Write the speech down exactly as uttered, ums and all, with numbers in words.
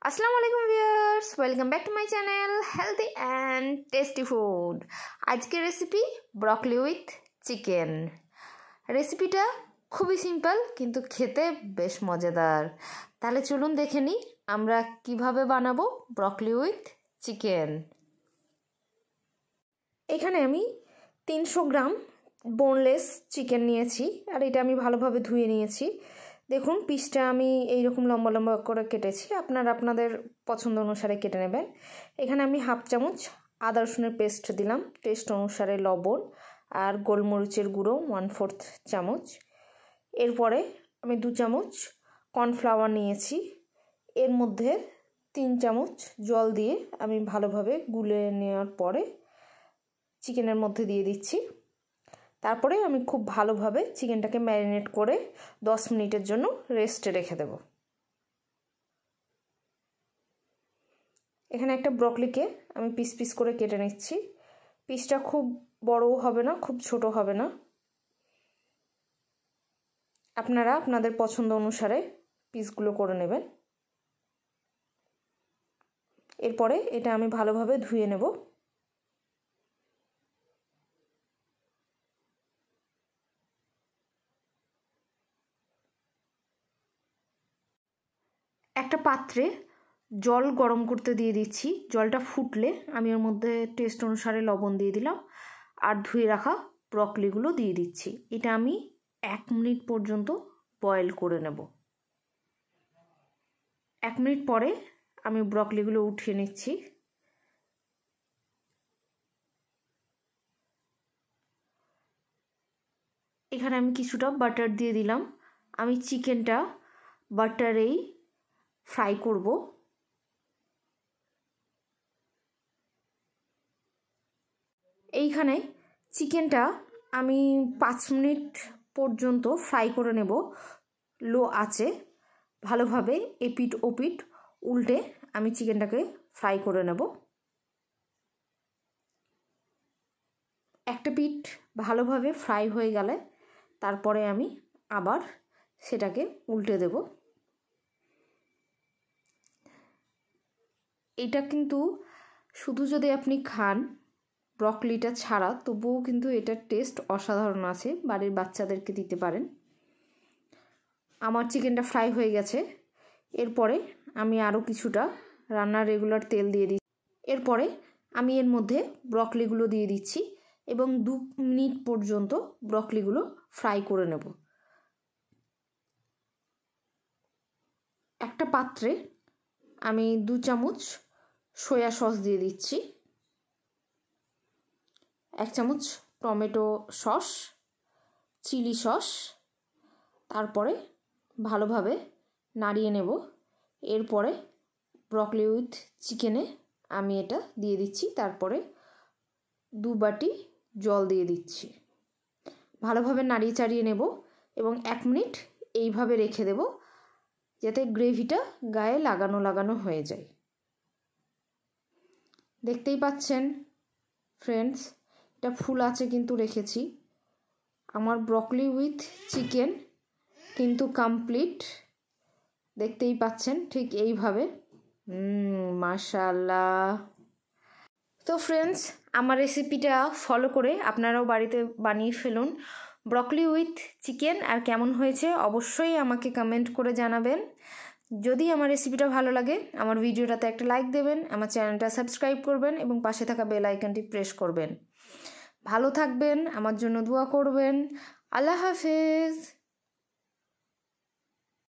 আসসালামু আলাইকুম viewers, welcome back to my channel healthy and tasty food. আজকের recipe broccoli with chicken. রেসিপিটা খুবই সিম্পল কিন্তু খেতে বেশ মজাদার। তাহলে চলুন দেখে নিই আমরা কিভাবে বানাবো ব্রকলি উইথ চিকেন। এখানে আমি তিনশো গ্রাম বোনলেস চিকেন নিয়েছি, আর এটা আমি ভালোভাবে ধুয়ে নিয়েছি। দেখুন পিসটা আমি এইরকম লম্বা লম্বা করে কেটেছি, আপনারা আপনাদের পছন্দ অনুসারে কেটে নেবেন। এখানে আমি হাফ চামচ আদা রসুনের পেস্ট দিলাম, টেস্ট অনুসারে লবণ আর গোলমরিচের গুঁড়ো ওয়ান ফোর্থ চামচ। এরপরে আমি দু চামচ কর্নফ্লাওয়ার নিয়েছি, এর মধ্যে তিন চামচ জল দিয়ে আমি ভালোভাবে গুলে নেওয়ার পরে চিকেনের মধ্যে দিয়ে দিচ্ছি। তারপরে আমি খুব ভালোভাবে চিকেনটাকে ম্যারিনেট করে দশ মিনিটের জন্য রেস্টে রেখে দেব। এখানে একটা ব্রকলিকে আমি পিস পিস করে কেটে নিচ্ছি। পিসটা খুব বড়ও হবে না, খুব ছোট হবে না, আপনারা আপনাদের পছন্দ অনুসারে পিসগুলো করে নেবেন। এরপরে এটা আমি ভালোভাবে ধুয়ে নেব। একটা পাত্রে জল গরম করতে দিয়ে দিচ্ছি। জলটা ফুটলে আমি ওর মধ্যে টেস্ট অনুসারে লবণ দিয়ে দিলাম আর ধুয়ে রাখা ব্রকলিগুলো দিয়ে দিচ্ছি। এটা আমি এক মিনিট পর্যন্ত বয়েল করে নেব। এক মিনিট পরে আমি ব্রকলিগুলো উঠিয়ে নিচ্ছি। এখানে আমি কিছুটা বাটার দিয়ে দিলাম। আমি চিকেনটা বাটারেই ফ্রাই করব। এইখানে চিকেনটা আমি পাঁচ মিনিট পর্যন্ত ফ্রাই করে নেব লো আঁচে। ভালোভাবে এপিট ওপিট উল্টে আমি চিকেনটাকে ফ্রাই করে নেব। একটা পিঠ ভালোভাবে ফ্রাই হয়ে গেলে তারপরে আমি আবার সেটাকে উল্টে দেব। এটা কিন্তু শুধু যদি আপনি খান ব্রকলিটা ছাড়া, তবুও কিন্তু এটার টেস্ট অসাধারণ আছে, বাড়ির বাচ্চাদেরকে দিতে পারেন। আমার চিকেনটা ফ্রাই হয়ে গেছে। এরপরে আমি আরও কিছুটা রান্নার রেগুলার তেল দিয়ে দিচ্ছি। এরপরে আমি এর মধ্যে ব্রকলিগুলো দিয়ে দিচ্ছি এবং দু মিনিট পর্যন্ত ব্রকলিগুলো ফ্রাই করে নেব। একটা পাত্রে আমি দু চামচ সয়া সস দিয়ে দিচ্ছি, এক চামচ টমেটো সস, চিলি সস, তারপরে ভালোভাবে নাড়িয়ে নেব। এরপরে ব্রকলি উইথ চিকেনে আমি এটা দিয়ে দিচ্ছি, তারপরে দু বাটি জল দিয়ে দিচ্ছি। ভালোভাবে নাড়িয়ে চাড়িয়ে নেব এবং এক মিনিট এইভাবে রেখে দেব যাতে গ্রেভিটা গায়ে লাগানো লাগানো হয়ে যায়। দেখতেই পাচ্ছেন ফ্রেন্ডস, এটা ফুল আছে কিন্তু রেখেছি। আমার ব্রকলি উইথ চিকেন কিন্তু কমপ্লিট। দেখতেই পাচ্ছেন ঠিক এইভাবে। মাশাআল্লাহ। তো ফ্রেন্ডস, আমার রেসিপিটা ফলো করে আপনারাও বাড়িতে বানিয়ে ফেলুন ব্রকলি উইথ চিকেন। আর কেমন হয়েছে অবশ্যই আমাকে কমেন্ট করে জানাবেন। যদি আমার রেসিপিটা ভালো লাগে আমার ভিডিওটাতে একটা লাইক দেবেন, আমার চ্যানেলটা সাবস্ক্রাইব করবেন এবং পাশে থাকা বেল আইকনটি প্রেস করবেন। ভালো থাকবেন, আমার জন্য দোয়া করবেন। আল্লাহ হাফেজ।